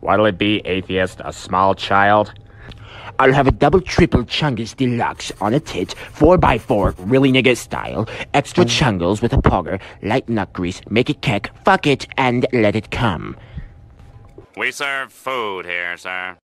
What'll it be, atheist? A small child? I'll have a double triple Chungus Deluxe on a tit, 4x4, really nigga style, extra Chungus with a pogger, light nut grease, make it keck, fuck it, and let it come. We serve food here, sir.